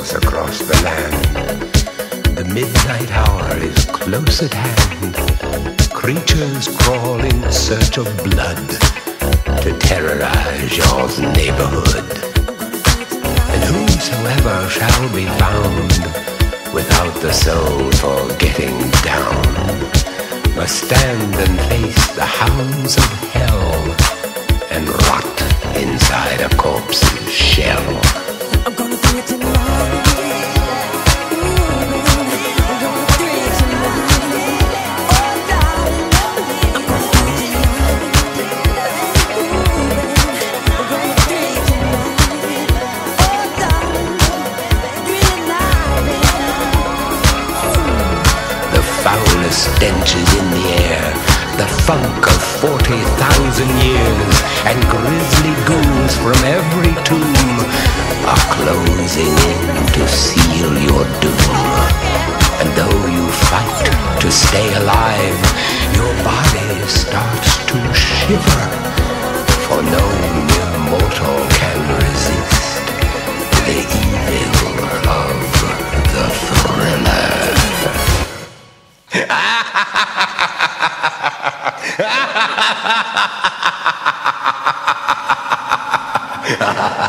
echoes across the land. The midnight hour is close at hand. Creatures crawl in search of blood to terrorize your neighborhood. And whosoever shall be found without the soul for getting down must stand and face the hounds of hell and rot inside a corpse's shell. I'm gonna do it tonight. Stench is in the air, the funk of 40,000 years, and grisly ghouls from every tomb are closing in to seal your doom. And though you fight to stay alive, your body starts to shiver, for no mere mortal can resist the evil of the thriller. Ha ha ha ha!